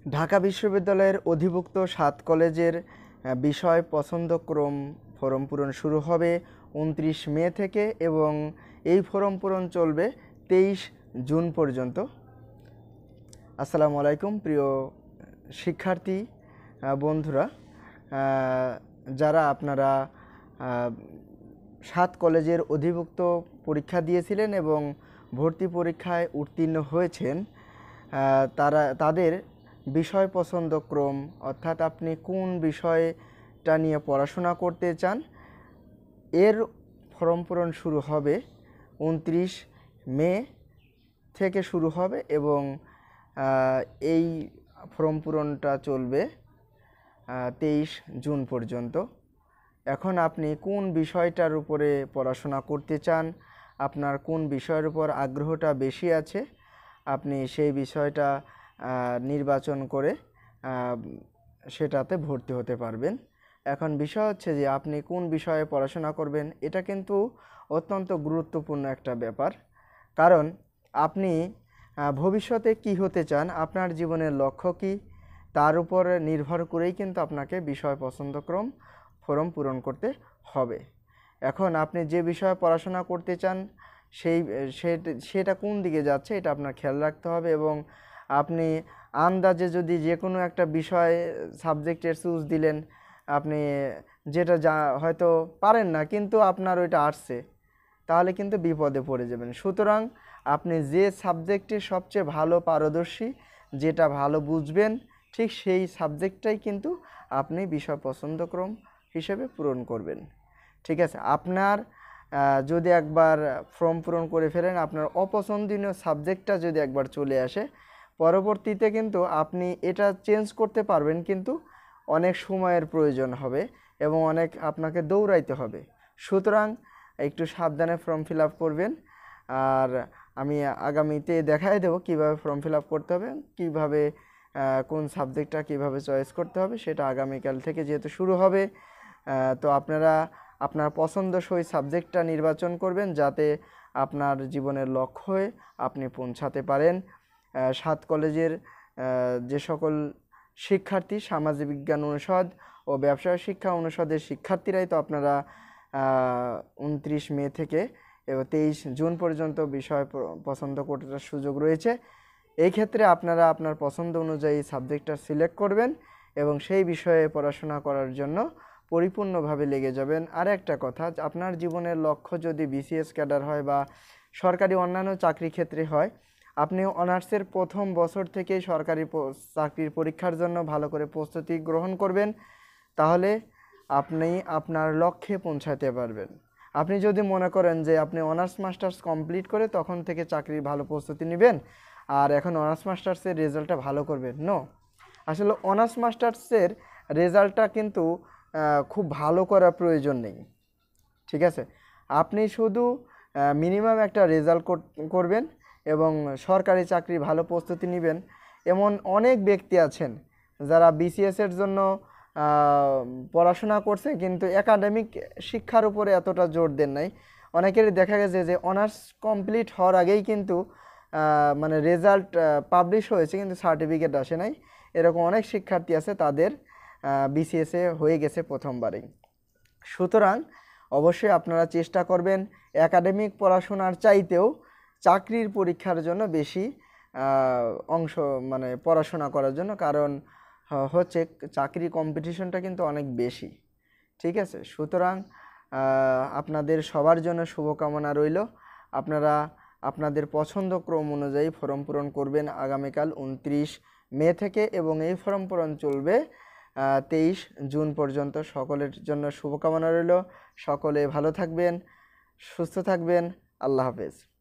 ঢাকা বিশ্ববিদ্যালয়ের অধিভুক্ত ৭ কলেজের বিষয় পছন্দক্রম ফরম পূরণ শুরু হবে ২৯ মে থেকে এবং এই ফরম পূরণ চলবে ২৩ জুন পর্যন্ত। আসসালামু আলাইকুম প্রিয় শিক্ষার্থী বন্ধুরা, যারা আপনারা ৭ কলেজের অধিভুক্ত পরীক্ষা দিয়েছিলেন এবং ভর্তি পরীক্ষায় উত্তীর্ণ হয়েছেন, তাদের বিষয় পছন্দক্রম অর্থাৎ আপনি কোন বিষয়টা নিয়ে পড়াশোনা করতে চান এর ফর্ম পূরণ শুরু হবে ২৯ মে থেকে শুরু হবে এবং এই ফর্ম পূরণটা চলবে ২৩ জুন পর্যন্ত। এখন আপনি কোন বিষয়টার উপরে পড়াশোনা করতে চান, আপনার কোন বিষয়ের উপর আগ্রহটা বেশি আছে, আপনি সেই বিষয়টা নির্বাচন করে সেটাতে ভর্তি হতে পারবেন। এখন বিষয় হচ্ছে যে আপনি কোন বিষয়ে পড়াশোনা করবেন, এটা কিন্তু অত্যন্ত গুরুত্বপূর্ণ একটা ব্যাপার। কারণ আপনি ভবিষ্যতে কি হতে চান, আপনার জীবনের লক্ষ্য কি, তার উপর নির্ভর করেই কিন্তু আপনাকে বিষয় পছন্দক্রম ফর্ম পূরণ করতে হবে। এখন আপনি যে বিষয়ে পড়াশোনা করতে চান সেটা কোন দিকে যাচ্ছে এটা আপনার খেয়াল রাখতে হবে এবং আপনি আন্দাজে যদি যে কোনো একটা বিষয় সাবজেক্টের চুজ দিলেন, আপনি যেটা হয়তো পারেন না কিন্তু আপনার ওইটা আসছে, তাহলে কিন্তু বিপদে পড়ে যাবেন। সুতরাং আপনি যে সাবজেক্টে সবচেয়ে ভালো পারদর্শী, যেটা ভালো বুঝবেন, ঠিক সেই সাবজেক্টটাই কিন্তু আপনি বিষয় পছন্দক্রম হিসেবে পূরণ করবেন। ঠিক আছে, আপনার যদি একবার ফর্ম পূরণ করে ফেলেন, আপনার অপছন্দনীয় সাবজেক্টটা যদি একবার চলে আসে, পরবর্তীতে কিন্তু আপনি এটা চেঞ্জ করতে পারবেন, কিন্তু অনেক সময়ের প্রয়োজন হবে এবং অনেক আপনাকে দৌড়াইতে হবে। সুতরাং একটু সাবধানে ফর্ম ফিল আপ করবেন। আর আমি আগামীতে দেখাই দেবো কীভাবে ফর্ম ফিল আপ করতে হবে, কীভাবে কোন সাবজেক্টটা কীভাবে চয়েস করতে হবে, সেটা আগামীকাল থেকে যেহেতু শুরু হবে। তো আপনারা আপনার পছন্দসই সাবজেক্টটা নির্বাচন করবেন যাতে আপনার জীবনের লক্ষ্যে আপনি পৌঁছাতে পারেন। ৭ কলেজের যে সকল শিক্ষার্থী সামাজিক বিজ্ঞান অনুষদ ও ব্যবসায় শিক্ষা অনুষদের শিক্ষার্থীরাই তো আপনারা ২৯ মে থেকে এবং ২৩ জুন পর্যন্ত বিষয় পছন্দ করার সুযোগ রয়েছে। এই ক্ষেত্রে আপনারা আপনার পছন্দ অনুযায়ী সাবজেক্টটা সিলেক্ট করবেন এবং সেই বিষয়ে পড়াশোনা করার জন্য পরিপূর্ণভাবে লেগে যাবেন। আর একটা কথা, আপনার জীবনের লক্ষ্য যদি বিসিএস ক্যাডার হয় বা সরকারি অন্যান্য চাকরি ক্ষেত্রে হয়, আপনি অনার্সের প্রথম বছর থেকেই সরকারি চাকরির পরীক্ষার জন্য ভালো করে প্রস্তুতি গ্রহণ করবেন, তাহলে আপনি আপনার লক্ষ্যে পৌঁছাতে পারবেন। আপনি যদি মনে করেন যে আপনি অনার্স মাস্টার্স কমপ্লিট করে তখন থেকে চাকরির ভালো প্রস্তুতি নেবেন আর এখন অনার্স মাস্টার্সের রেজাল্টটা ভালো করবেন, নো, আসলে অনার্স মাস্টার্সের রেজাল্টটা কিন্তু খুব ভালো করার প্রয়োজন নেই। ঠিক আছে, আপনি শুধু মিনিমাম একটা রেজাল্ট করবেন এবং সরকারি চাকরি ভালো প্রস্তুতি নেবেন। এমন অনেক ব্যক্তি আছেন যারা বিসিএসের জন্য পড়াশোনা করছে কিন্তু একাডেমিক শিক্ষার উপরে এতটা জোর দেন নাই। অনেকেরই দেখা গেছে যে অনার্স কমপ্লিট হওয়ার আগেই কিন্তু মানে রেজাল্ট পাবলিশ হয়েছে কিন্তু সার্টিফিকেট আসে নাই। এরকম অনেক শিক্ষার্থী আছে, তাদের বিসিএসে হয়ে গেছে প্রথমবারেই। সুতরাং অবশ্যই আপনারা চেষ্টা করবেন একাডেমিক পড়াশোনার চাইতেও চাকরির পরীক্ষার জন্য বেশি পড়াশোনা করার জন্য, কারণ হচ্ছে চাকরি কম্পিটিশনটা কিন্তু অনেক বেশি। ঠিক আছে, সুতরাং আপনাদের সবার জন্য শুভকামনা রইল। আপনারা আপনাদের পছন্দক্রম অনুযায়ী ফর্ম পূরণ করবেন আগামীকাল ২৯ মে থেকে এবং এই ফর্ম পূরণ চলবে ২৩ জুন পর্যন্ত। সকলের জন্য শুভকামনা রইল। সকলে ভালো থাকবেন, সুস্থ থাকবেন। আল্লাহ হাফেজ।